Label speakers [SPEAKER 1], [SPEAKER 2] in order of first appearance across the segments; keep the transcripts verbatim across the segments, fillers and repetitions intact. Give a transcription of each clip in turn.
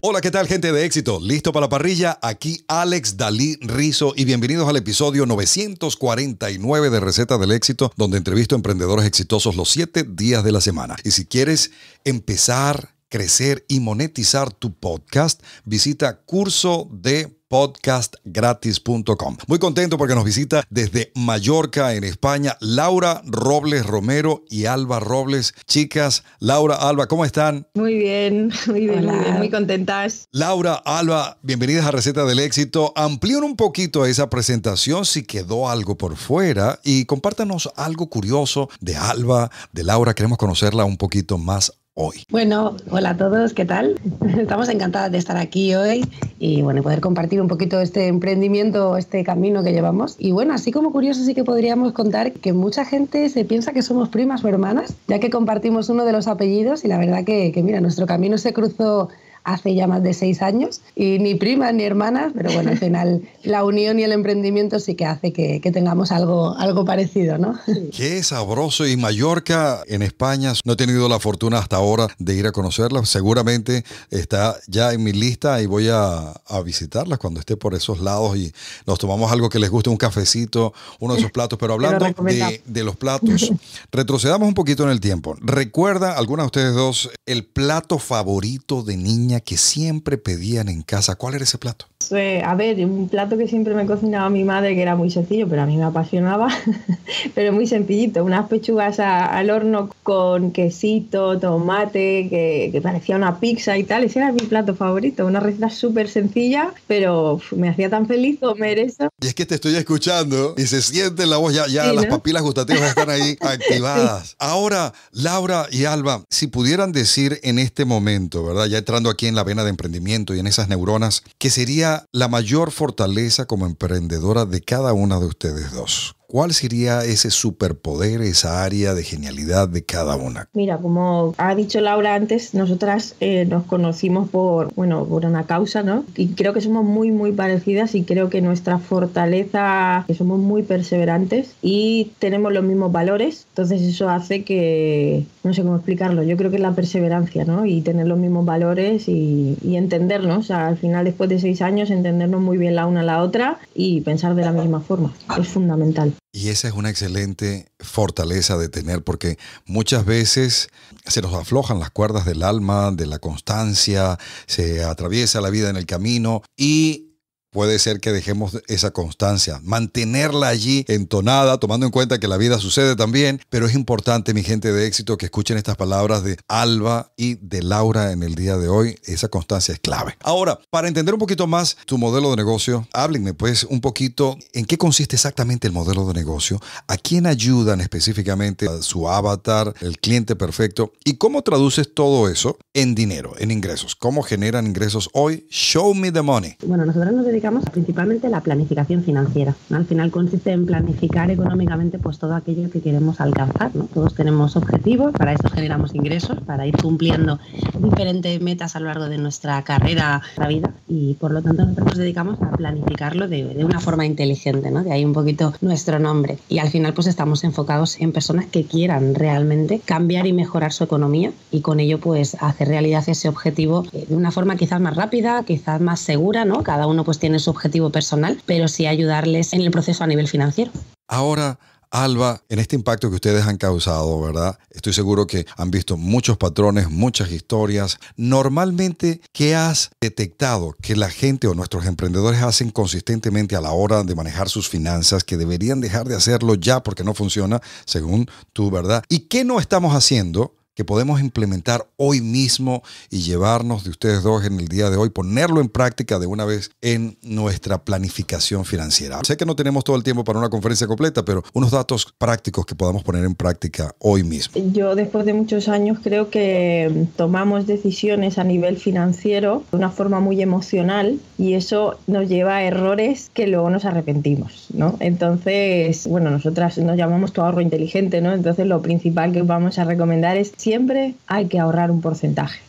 [SPEAKER 1] Hola, ¿qué tal, gente de éxito? ¿Listo para la parrilla? Aquí Alex Dalí Rizo y bienvenidos al episodio novecientos cuarenta y nueve de Receta del Éxito, donde entrevisto a emprendedores exitosos los siete días de la semana. Y si quieres empezar, crecer y monetizar tu podcast, visita curso de podcast gratis punto com. Muy contento porque nos visita desde Mallorca, en España, Laura Robles Romero y Alba Robles. Chicas, Laura, Alba, ¿cómo están?
[SPEAKER 2] Muy bien, muy bien, muy bien, muy contentas.
[SPEAKER 1] Laura, Alba, bienvenidas a Receta del Éxito. Amplíen un poquito esa presentación si quedó algo por fuera y compártanos algo curioso de Alba, de Laura. Queremos conocerla un poquito más hoy.
[SPEAKER 2] Bueno, hola a todos, ¿qué tal? Estamos encantadas de estar aquí hoy y bueno, poder compartir un poquito este emprendimiento, este camino que llevamos. Y bueno, así como curioso sí que podríamos contar que mucha gente se piensa que somos primas o hermanas, ya que compartimos uno de los apellidos y la verdad que, que mira, nuestro camino se cruzó hace ya más de seis años y ni primas ni hermanas, pero bueno, al final la unión y el emprendimiento sí que hace que, que tengamos algo, algo parecido, ¿no?
[SPEAKER 1] Qué sabroso. Y Mallorca, en España, no he tenido la fortuna hasta ahora de ir a conocerla. Seguramente está ya en mi lista y voy a, a visitarla cuando esté por esos lados y nos tomamos algo que les guste, un cafecito, uno de esos platos. Pero hablando de, de los platos, retrocedamos un poquito en el tiempo. ¿Recuerda alguna de ustedes dos el plato favorito de niña que siempre pedían en casa? ¿Cuál era ese plato?
[SPEAKER 2] Pues, a ver, un plato que siempre me cocinaba mi madre, que era muy sencillo, pero a mí me apasionaba, pero muy sencillito, unas pechugas a, al horno con quesito, tomate, que, que parecía una pizza y tal. Ese era mi plato favorito, una receta súper sencilla, pero uf, me hacía tan feliz comer eso.
[SPEAKER 1] Y es que te estoy escuchando y se siente la voz, ya, ya sí, las ¿no? papilas gustativas están ahí activadas. Sí. Ahora, Laura y Alba, si pudieran decir en este momento, ¿verdad? Ya entrando aquí en la vena de emprendimiento y en esas neuronas, ¿qué sería la mayor fortaleza como emprendedora de cada una de ustedes dos? ¿Cuál sería ese superpoder, esa área de genialidad de cada una?
[SPEAKER 2] Mira, como ha dicho Laura antes, nosotras eh, nos conocimos por, bueno, por una causa, ¿no? Y creo que somos muy, muy parecidas y creo que nuestra fortaleza, que somos muy perseverantes y tenemos los mismos valores. Entonces eso hace que, no sé cómo explicarlo, yo creo que es la perseverancia, ¿no? Y tener los mismos valores y, y entendernos. O sea, al final, después de seis años, entendernos muy bien la una a la otra y pensar de la misma forma. Es fundamental.
[SPEAKER 1] Y esa es una excelente fortaleza de tener, porque muchas veces se nos aflojan las cuerdas del alma, de la constancia, se atraviesa la vida en el camino y puede ser que dejemos esa constancia, mantenerla allí entonada, tomando en cuenta que la vida sucede también, pero es importante, mi gente de éxito, que escuchen estas palabras de Alba y de Laura en el día de hoy. Esa constancia es clave. Ahora, para entender un poquito más tu modelo de negocio, háblenme pues un poquito en qué consiste exactamente el modelo de negocio, a quién ayudan específicamente, a su avatar, el cliente perfecto, y cómo traduces todo eso en dinero, en ingresos. ¿Cómo generan ingresos hoy? Show me the money.
[SPEAKER 2] Bueno, nosotros nos dedicamos principalmente a la planificación financiera, ¿no? Al final consiste en planificar económicamente pues todo aquello que queremos alcanzar, ¿no? Todos tenemos objetivos, para eso generamos ingresos, para ir cumpliendo diferentes metas a lo largo de nuestra carrera, la vida, y por lo tanto nosotros nos dedicamos a planificarlo de, de una forma inteligente, ¿no? De ahí un poquito nuestro nombre. Y al final pues estamos enfocados en personas que quieran realmente cambiar y mejorar su economía y con ello pues hacer realidad ese objetivo de una forma quizás más rápida, quizás más segura, ¿no? Cada uno pues tiene su objetivo personal, pero sí ayudarles en el proceso a nivel financiero.
[SPEAKER 1] Ahora, Alba, en este impacto que ustedes han causado, ¿verdad? Estoy seguro que han visto muchos patrones, muchas historias. Normalmente, ¿qué has detectado que la gente o nuestros emprendedores hacen consistentemente a la hora de manejar sus finanzas, que deberían dejar de hacerlo ya porque no funciona, según tú, ¿verdad? ¿Y qué no estamos haciendo que podemos implementar hoy mismo y llevarnos de ustedes dos en el día de hoy, ponerlo en práctica de una vez en nuestra planificación financiera? Sé que no tenemos todo el tiempo para una conferencia completa, pero unos datos prácticos que podamos poner en práctica hoy mismo.
[SPEAKER 2] Yo después de muchos años creo que tomamos decisiones a nivel financiero de una forma muy emocional y eso nos lleva a errores que luego nos arrepentimos, ¿no? Entonces, bueno, nosotras nos llamamos tu ahorro inteligente, ¿no? Entonces lo principal que vamos a recomendar es siempre hay que ahorrar un porcentaje.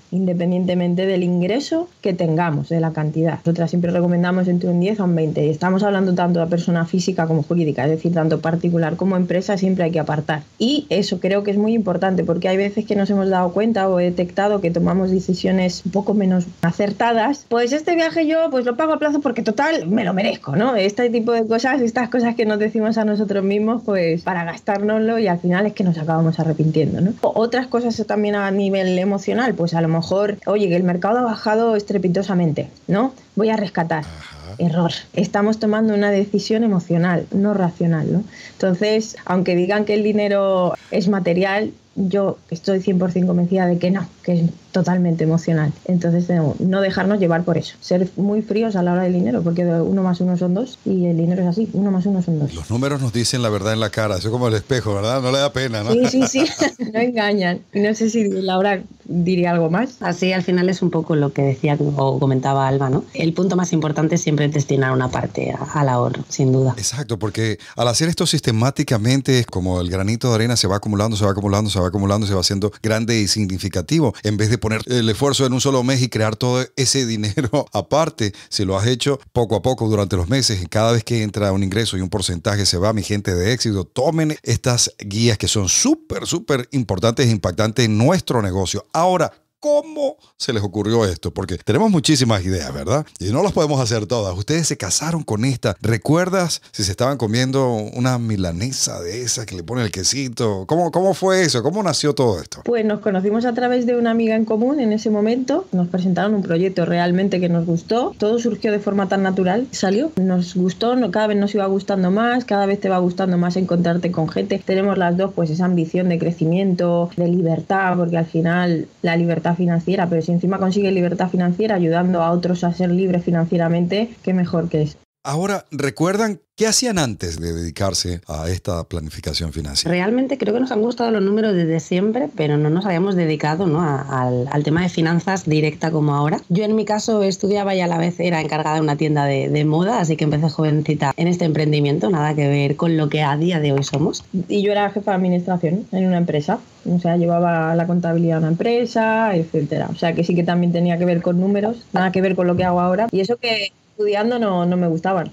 [SPEAKER 3] independientemente del ingreso que tengamos, de la cantidad. Nosotras siempre recomendamos entre un diez a un veinte, y estamos hablando tanto de persona física como jurídica, es decir, tanto particular como empresa, siempre hay que apartar. Y eso creo que es muy importante, porque hay veces que nos hemos dado cuenta o detectado que tomamos decisiones un poco menos acertadas. Pues este viaje yo pues lo pago a plazo porque total me lo merezco, ¿no? Este tipo de cosas, estas cosas que nos decimos a nosotros mismos pues para gastárnoslo, y al final es que nos acabamos arrepintiendo, ¿no? O otras cosas también a nivel emocional, pues a lo mejor, oye, que el mercado ha bajado estrepitosamente, ¿no? Voy a rescatar. Ajá. Error. Estamos tomando una decisión emocional, no racional, ¿no? Entonces, aunque digan que el dinero es material, yo estoy cien por ciento convencida de que no, que es totalmente emocional. Entonces, no, no dejarnos llevar por eso. Ser muy fríos a la hora del dinero, porque uno más uno son dos, y el dinero es así, uno más uno son dos.
[SPEAKER 1] Los números nos dicen la verdad en la cara, eso es como el espejo, ¿verdad? No le da pena, ¿no?
[SPEAKER 3] Sí, sí, sí, no engañan. Y no sé si Laura diría algo más.
[SPEAKER 2] Así, al final es un poco lo que decía o comentaba Alba, ¿no? El punto más importante es siempre destinar una parte al ahorro, sin duda.
[SPEAKER 1] Exacto, porque al hacer esto sistemáticamente, como el granito de arena se va acumulando, se va acumulando, se va acumulando, se va haciendo grande y significativo. En vez de poner el esfuerzo en un solo mes y crear todo ese dinero aparte, si lo has hecho poco a poco durante los meses, y cada vez que entra un ingreso y un porcentaje se va, mi gente de éxito, tomen estas guías que son súper, súper importantes e impactantes en nuestro negocio. Ahora, ¿cómo se les ocurrió esto? Porque tenemos muchísimas ideas, ¿verdad? Y no las podemos hacer todas. Ustedes se casaron con esta. ¿Recuerdas si se estaban comiendo una milanesa de esas que le ponen el quesito? ¿Cómo, cómo fue eso? ¿Cómo nació todo esto?
[SPEAKER 3] Pues nos conocimos a través de una amiga en común en ese momento. Nos presentaron un proyecto realmente que nos gustó. Todo surgió de forma tan natural. Salió. Nos gustó. Cada vez nos iba gustando más. Cada vez te va gustando más encontrarte con gente. Tenemos las dos pues esa ambición de crecimiento, de libertad, porque al final la libertad financiera, pero si encima consigue libertad financiera ayudando a otros a ser libres financieramente, qué mejor que eso.
[SPEAKER 1] Ahora, ¿recuerdan qué hacían antes de dedicarse a esta planificación financiera?
[SPEAKER 2] Realmente creo que nos han gustado los números desde siempre, pero no nos habíamos dedicado, ¿no? a, al, al tema de finanzas directa como ahora. Yo en mi caso estudiaba y a la vez era encargada de una tienda de, de moda, así que empecé jovencita en este emprendimiento, nada que ver con lo que a día de hoy somos.
[SPEAKER 3] Y yo era jefa de administración en una empresa, o sea, llevaba la contabilidad de una empresa, etcétera. O sea, que sí que también tenía que ver con números, nada que ver con lo que hago ahora. Y eso que estudiando no, no me gustaban.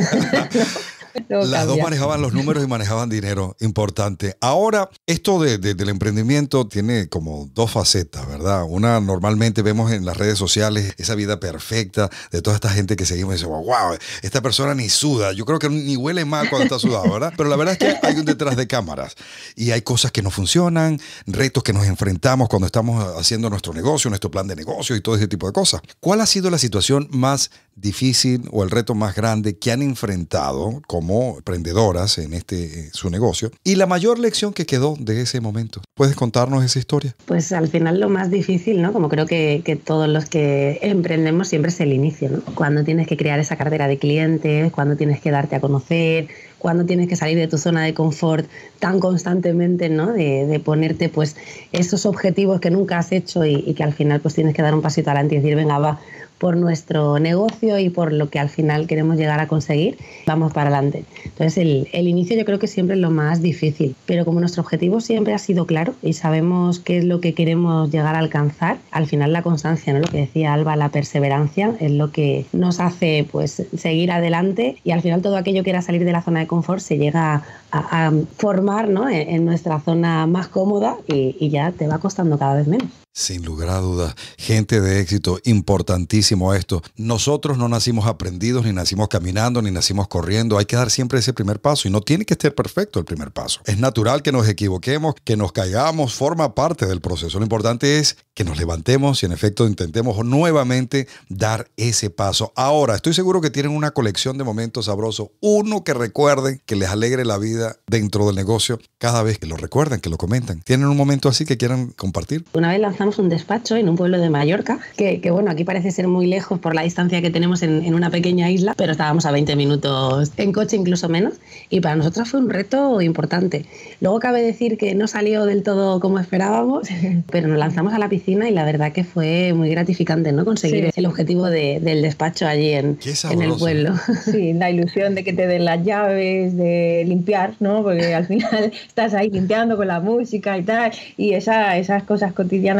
[SPEAKER 3] no,
[SPEAKER 1] Las dos manejaban los números y manejaban dinero, importante. Ahora, esto de, de, del emprendimiento tiene como dos facetas, ¿verdad? Una, normalmente vemos en las redes sociales esa vida perfecta de toda esta gente que seguimos y decimos, wow, esta persona ni suda. Yo creo que ni huele mal cuando está sudado, ¿verdad? Pero la verdad es que hay un detrás de cámaras y hay cosas que no funcionan, retos que nos enfrentamos cuando estamos haciendo nuestro negocio, nuestro plan de negocio y todo ese tipo de cosas. ¿Cuál ha sido la situación más difícil o el reto más grande que han enfrentado como emprendedoras en este su negocio, y la mayor lección que quedó de ese momento? ¿Puedes contarnos esa historia?
[SPEAKER 2] Pues al final lo más difícil, ¿no? Como creo que, que todos los que emprendemos, siempre es el inicio, ¿no? Cuando tienes que crear esa cartera de clientes, cuando tienes que darte a conocer, cuando tienes que salir de tu zona de confort tan constantemente, ¿no? De, de ponerte pues esos objetivos que nunca has hecho y, y que al final pues tienes que dar un pasito adelante y decir, venga, va, por nuestro negocio y por lo que al final queremos llegar a conseguir, vamos para adelante. Entonces el, el inicio yo creo que siempre es lo más difícil, pero como nuestro objetivo siempre ha sido claro y sabemos qué es lo que queremos llegar a alcanzar, al final la constancia, ¿no? Lo que decía Alba, la perseverancia es lo que nos hace pues seguir adelante, y al final todo aquello que era salir de la zona de confort se llega a, a formar, ¿no? en, en nuestra zona más cómoda y, y ya te va costando cada vez menos.
[SPEAKER 1] Sin lugar a dudas, gente de éxito, importantísimo esto. Nosotros no nacimos aprendidos, ni nacimos caminando, ni nacimos corriendo. Hay que dar siempre ese primer paso y no tiene que estar perfecto el primer paso. Es natural que nos equivoquemos, que nos caigamos, forma parte del proceso. Lo importante es que nos levantemos y en efecto intentemos nuevamente dar ese paso. Ahora, estoy seguro que tienen una colección de momentos sabrosos. Uno que recuerden, que les alegre la vida dentro del negocio cada vez que lo recuerdan, que lo comentan. ¿Tienen un momento así que quieran compartir?
[SPEAKER 2] Una vez lanzamos un despacho en un pueblo de Mallorca, que, que bueno, aquí parece ser muy lejos por la distancia que tenemos en, en una pequeña isla, pero estábamos a veinte minutos en coche, incluso menos, y para nosotros fue un reto importante. Luego cabe decir que no salió del todo como esperábamos, pero nos lanzamos a la piscina y la verdad que fue muy gratificante, ¿no? Conseguir sí. el objetivo de, del despacho allí en, en el pueblo.
[SPEAKER 3] Sí, la ilusión de que te den las llaves, de limpiar, ¿no? Porque al final estás ahí limpiando con la música y tal, y esa, esas cosas cotidianas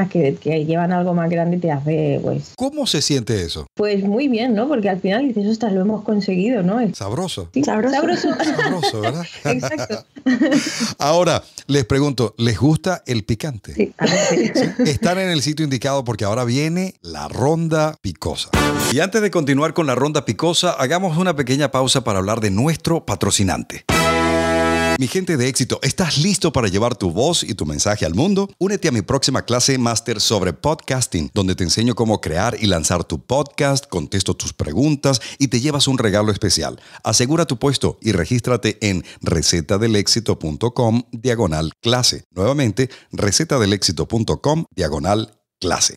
[SPEAKER 3] personas que, que llevan algo más grande te hace, pues...
[SPEAKER 1] ¿Cómo se siente eso?
[SPEAKER 3] Pues muy bien, ¿no? Porque al final dices, ostras, lo hemos conseguido, ¿no?
[SPEAKER 1] Sabroso.
[SPEAKER 3] Sí, sabroso. Sabroso,
[SPEAKER 1] Sabroso, ¿verdad?
[SPEAKER 3] Exacto.
[SPEAKER 1] Ahora, les pregunto, ¿les gusta el picante?
[SPEAKER 3] Sí, a ver, sí.
[SPEAKER 1] Están en el sitio indicado porque ahora viene la ronda picosa. Y antes de continuar con la ronda picosa, hagamos una pequeña pausa para hablar de nuestro patrocinante. Mi gente de éxito, ¿estás listo para llevar tu voz y tu mensaje al mundo? Únete a mi próxima clase máster sobre podcasting, donde te enseño cómo crear y lanzar tu podcast, contesto tus preguntas y te llevas un regalo especial. Asegura tu puesto y regístrate en recetadelexito.com diagonal clase. Nuevamente, recetadelexito.com diagonal clase.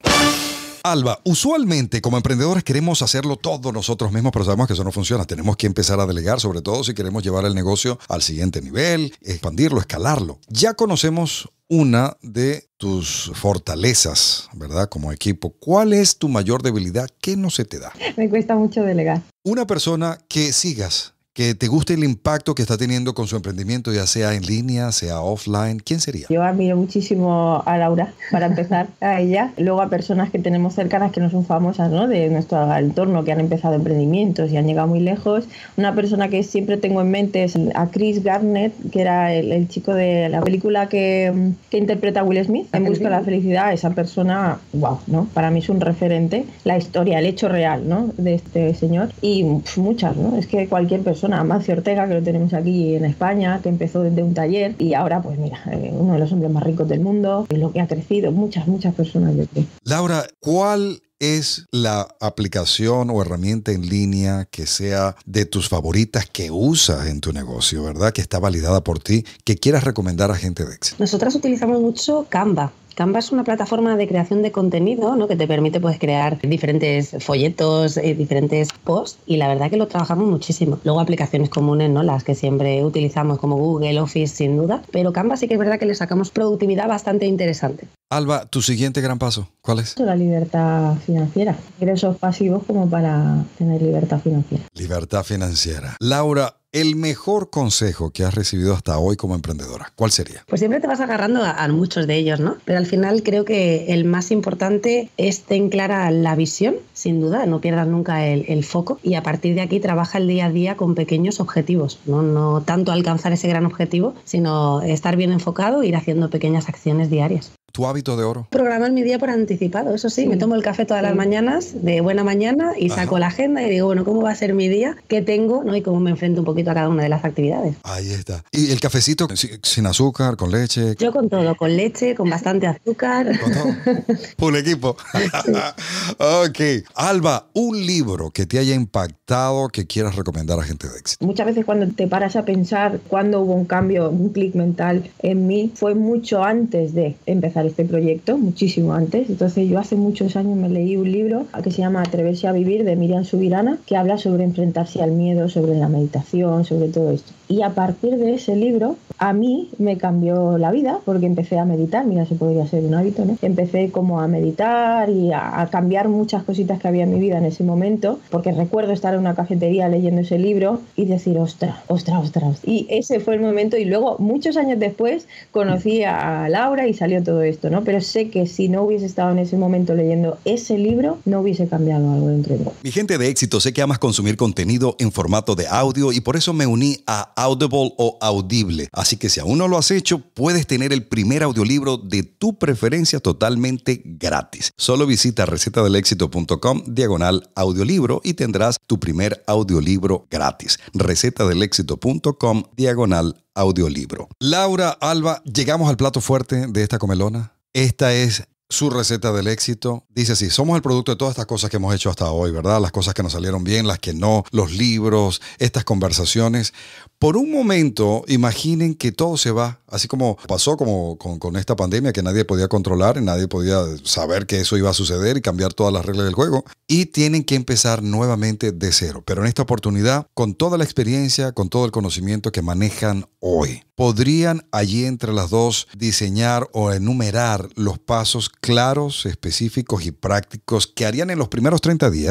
[SPEAKER 1] Alba, usualmente como emprendedores queremos hacerlo todo nosotros mismos, pero sabemos que eso no funciona. Tenemos que empezar a delegar, sobre todo si queremos llevar el negocio al siguiente nivel, expandirlo, escalarlo. Ya conocemos una de tus fortalezas, ¿verdad? Como equipo. ¿Cuál es tu mayor debilidad? ¿Qué no se te da?
[SPEAKER 3] Me cuesta mucho delegar.
[SPEAKER 1] Una persona que sigas, que te guste el impacto que está teniendo con su emprendimiento, ya sea en línea, sea offline, ¿quién sería?
[SPEAKER 3] Yo admiro muchísimo a Laura, para empezar, a ella. Luego a personas que tenemos cercanas que no son famosas, ¿no? De nuestro entorno, que han empezado emprendimientos y han llegado muy lejos. Una persona que siempre tengo en mente es a Chris Garnett, que era el, el chico de la película que, que interpreta a Will Smith, En busca de la felicidad. Esa persona, wow, ¿no? Para mí es un referente. La historia, el hecho real, ¿no? De este señor. Y pff, muchas, ¿no? Es que cualquier persona, Amancio Ortega, que lo tenemos aquí en España, que empezó desde un taller y ahora, pues mira, eh, uno de los hombres más ricos del mundo, es lo que ha crecido, muchas, muchas personas, yo creo.
[SPEAKER 1] Laura, ¿cuál es la aplicación o herramienta en línea que sea de tus favoritas que usas en tu negocio, ¿verdad? Que está validada por ti, que quieras recomendar a gente de éxito?
[SPEAKER 2] Nosotras utilizamos mucho Canva. Canva es una plataforma de creación de contenido, ¿no? Que te permite pues, crear diferentes folletos, eh, diferentes posts, y la verdad que lo trabajamos muchísimo. Luego aplicaciones comunes, ¿no? Las que siempre utilizamos como Google, Office, sin duda, pero Canva sí que es verdad que le sacamos productividad bastante interesante.
[SPEAKER 1] Alba, tu siguiente gran paso, ¿cuál es?
[SPEAKER 3] La libertad financiera. Ingresos pasivos como para tener libertad financiera.
[SPEAKER 1] Libertad financiera. Laura, el mejor consejo que has recibido hasta hoy como emprendedora, ¿cuál sería?
[SPEAKER 2] Pues siempre te vas agarrando a, a muchos de ellos, ¿no? Pero al final creo que el más importante es tener clara la visión, sin duda, no pierdas nunca el, el foco, y a partir de aquí trabaja el día a día con pequeños objetivos, ¿no? No tanto alcanzar ese gran objetivo, sino estar bien enfocado e ir haciendo pequeñas acciones diarias.
[SPEAKER 1] ¿Tu hábito de oro?
[SPEAKER 2] Programar mi día por anticipado, eso sí, sí. Me tomo el café todas sí. las mañanas, de buena mañana, y saco Ajá. la agenda y digo, bueno, ¿cómo va a ser mi día? ¿Qué tengo? ¿No? Y cómo me enfrento un poquito a cada una de las actividades.
[SPEAKER 1] Ahí está. ¿Y el cafecito sin azúcar, con leche?
[SPEAKER 2] Yo con todo, con leche, con bastante azúcar.
[SPEAKER 1] Con todo. Un equipo. Sí. Ok. Alba, un libro que te haya impactado que quieras recomendar a gente de éxito.
[SPEAKER 3] Muchas veces cuando te paras a pensar cuándo hubo un cambio, un clic mental en mí, fue mucho antes de empezar este proyecto, muchísimo antes. Entonces yo hace muchos años me leí un libro que se llama Atreverse a vivir, de Miriam Subirana, que habla sobre enfrentarse al miedo, sobre la meditación, sobre todo esto. Y a partir de ese libro, a mí me cambió la vida, porque empecé a meditar. Mira, eso podría ser un hábito, ¿no? Empecé como a meditar y a, a cambiar muchas cositas que había en mi vida en ese momento, porque recuerdo estar en una cafetería leyendo ese libro y decir, ostras, ostras, ostras. Y ese fue el momento, y luego, muchos años después, conocí a Laura y salió todo esto, ¿no? Pero sé que si no hubiese estado en ese momento leyendo ese libro, no hubiese cambiado algo dentro de mí.
[SPEAKER 1] Mi gente de éxito, sé que amas consumir contenido en formato de audio y por eso me uní a Audible o Audible. Así que si aún no lo has hecho, puedes tener el primer audiolibro de tu preferencia totalmente gratis. Solo visita recetadelexito.com diagonal audiolibro y tendrás tu primer audiolibro gratis. recetadelexito.com diagonal audiolibro. Laura, Alba, llegamos al plato fuerte de esta comelona. Esta es su receta del éxito. Dice así: somos el producto de todas estas cosas que hemos hecho hasta hoy, ¿verdad? Las cosas que nos salieron bien, las que no, los libros, estas conversaciones. Por un momento, imaginen que todo se va, así como pasó como con, con esta pandemia que nadie podía controlar, y nadie podía saber que eso iba a suceder y cambiar todas las reglas del juego. Y tienen que empezar nuevamente de cero. Pero en esta oportunidad, con toda la experiencia, con todo el conocimiento que manejan hoy, ¿podrían allí entre las dos diseñar o enumerar los pasos claros, específicos y prácticos que harían en los primeros treinta días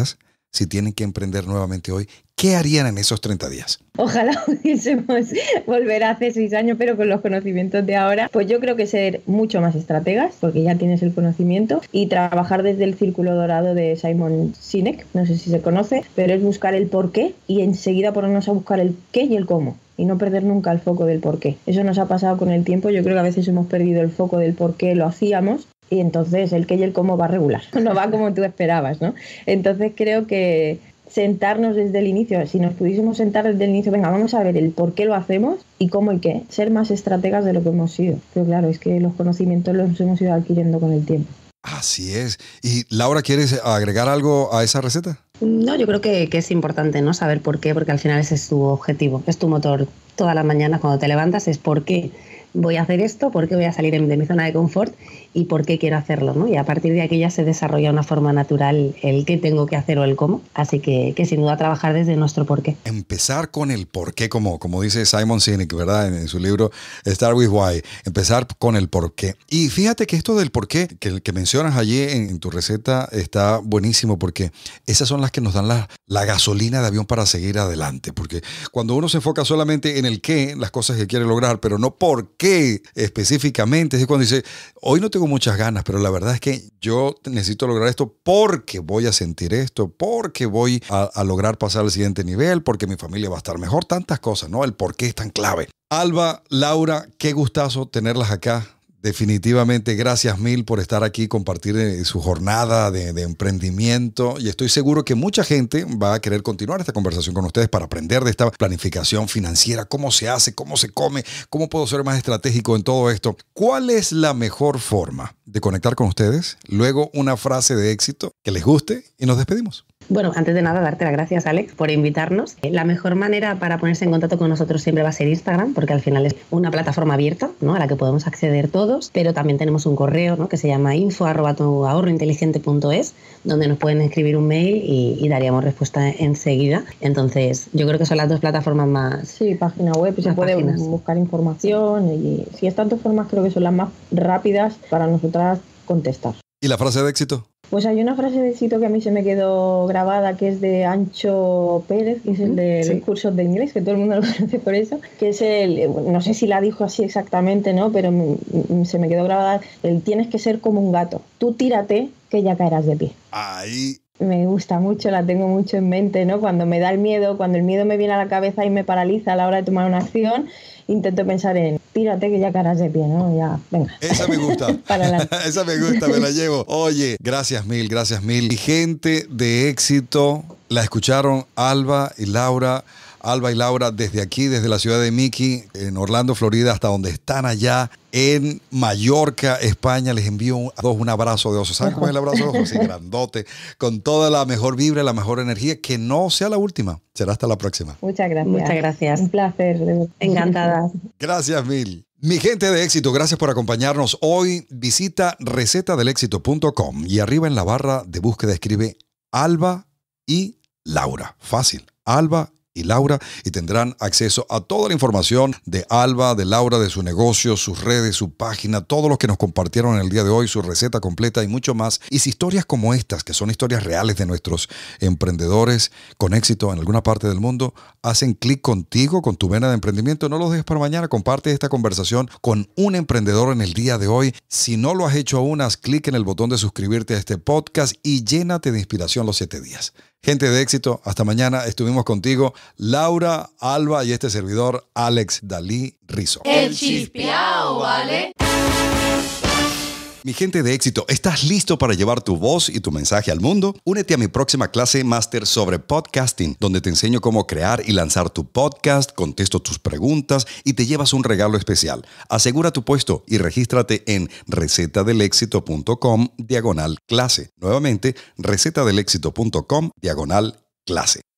[SPEAKER 1] si tienen que emprender nuevamente hoy, ¿qué harían en esos treinta días?
[SPEAKER 3] Ojalá pudiésemos volver hace seis años, pero con los conocimientos de ahora. Pues yo creo que ser mucho más estrategas, porque ya tienes el conocimiento, y trabajar desde el círculo dorado de Simon Sinek, no sé si se conoce, pero es buscar el por qué y enseguida ponernos a buscar el qué y el cómo. Y no perder nunca el foco del por qué. Eso nos ha pasado con el tiempo. Yo creo que a veces hemos perdido el foco del por qué lo hacíamos y entonces el qué y el cómo va regular. No va como tú esperabas, ¿no? Entonces creo que sentarnos desde el inicio, si nos pudiésemos sentar desde el inicio, venga, vamos a ver el por qué lo hacemos y cómo y qué, ser más estrategas de lo que hemos sido. Pero claro, es que los conocimientos los hemos ido adquiriendo con el tiempo.
[SPEAKER 1] Así es. Y Laura, ¿quieres agregar algo a esa receta?
[SPEAKER 2] No, yo creo que, que es importante, ¿no? Saber por qué, porque al final ese es tu objetivo, es tu motor. Todas las mañanas cuando te levantas es por qué voy a hacer esto, por qué voy a salir de mi zona de confort y por qué quiero hacerlo, ¿no? Y a partir de aquí ya se desarrolla de una forma natural el qué tengo que hacer o el cómo. Así que, que sin duda trabajar desde nuestro por qué.
[SPEAKER 1] Empezar con el por qué, como, como dice Simon Sinek, ¿verdad? En, en su libro Start with Why. Empezar con el por qué. Y fíjate que esto del por qué que, que mencionas allí en, en tu receta está buenísimo, porque esas son las que nos dan la, la gasolina de avión para seguir adelante. Porque cuando uno se enfoca solamente en el qué, las cosas que quiere lograr, pero no por qué específicamente, es cuando dice, hoy no tengo muchas ganas, pero la verdad es que yo necesito lograr esto porque voy a sentir esto, porque voy a, a lograr pasar al siguiente nivel, porque mi familia va a estar mejor, tantas cosas, ¿no? El por qué es tan clave. Alba, Laura, qué gustazo tenerlas acá. Definitivamente, gracias mil por estar aquí, compartir su jornada de, de emprendimiento, y estoy seguro que mucha gente va a querer continuar esta conversación con ustedes para aprender de esta planificación financiera, cómo se hace, cómo se come, cómo puedo ser más estratégico en todo esto. ¿Cuál es la mejor forma de conectar con ustedes? Luego una frase de éxito que les guste y nos despedimos.
[SPEAKER 2] Bueno, antes de nada, darte las gracias, Alex, por invitarnos. La mejor manera para ponerse en contacto con nosotros siempre va a ser Instagram, porque al final es una plataforma abierta, ¿no? A la que podemos acceder todos, pero también tenemos un correo, ¿no? Que se llama info arroba tu ahorro inteligente punto es, donde nos pueden escribir un mail y, y daríamos respuesta enseguida. Entonces, yo creo que son las dos plataformas más...
[SPEAKER 3] Sí, página web, se puede páginas. buscar información y si estas dos formas creo que son las más rápidas para nosotras contestar.
[SPEAKER 1] ¿Y la frase de éxito?
[SPEAKER 3] Pues hay una frase de éxito que a mí se me quedó grabada, que es de Ancho Pérez, que es el de sí. los cursos de inglés, que todo el mundo lo conoce por eso, que es el, no sé si la dijo así exactamente, ¿no? Pero me, se me quedó grabada, el tienes que ser como un gato. Tú tírate, que ya caerás de pie.
[SPEAKER 1] Ahí.
[SPEAKER 3] Me gusta mucho, la tengo mucho en mente, ¿no? Cuando me da el miedo, cuando el miedo me viene a la cabeza y me paraliza a la hora de tomar una acción, intento pensar en tírate que ya caerás de pie, ¿no? Ya, venga.
[SPEAKER 1] Esa me gusta. Para adelante. Esa me gusta, me la llevo. Oye, gracias mil, gracias mil. Y gente de éxito, la escucharon Alba y Laura. Alba y Laura, desde aquí, desde la ciudad de Mickey, en Orlando, Florida, hasta donde están allá en Mallorca, España. Les envío a dos un abrazo de oso. ¿Saben cómo es el abrazo de oso? Así grandote, con toda la mejor vibra, la mejor energía. Que no sea la última. Será hasta la próxima.
[SPEAKER 3] Muchas gracias.
[SPEAKER 2] Muchas gracias.
[SPEAKER 3] Un placer.
[SPEAKER 2] Encantada.
[SPEAKER 1] Gracias mil. Mi gente de éxito, gracias por acompañarnos hoy. Visita receta del éxito punto com y arriba en la barra de búsqueda escribe Alba y Laura. Fácil. Alba y Laura, y tendrán acceso a toda la información de Alba, de Laura, de su negocio, sus redes, su página, todo lo que nos compartieron en el día de hoy, su receta completa y mucho más. Y si historias como estas, que son historias reales de nuestros emprendedores con éxito en alguna parte del mundo, hacen clic contigo, con tu vena de emprendimiento, no los dejes para mañana. Comparte esta conversación con un emprendedor en el día de hoy. Si no lo has hecho aún, haz clic en el botón de suscribirte a este podcast y llénate de inspiración los siete días. Gente de éxito, hasta mañana. Estuvimos contigo, Laura, Alba y este servidor, Alex Dalí Rizo.
[SPEAKER 4] El chispeao, ¿vale?
[SPEAKER 1] Mi gente de éxito, ¿estás listo para llevar tu voz y tu mensaje al mundo? Únete a mi próxima clase máster sobre podcasting, donde te enseño cómo crear y lanzar tu podcast, contesto tus preguntas y te llevas un regalo especial. Asegura tu puesto y regístrate en receta del éxito punto com diagonal clase. Nuevamente, receta del éxito punto com diagonal clase.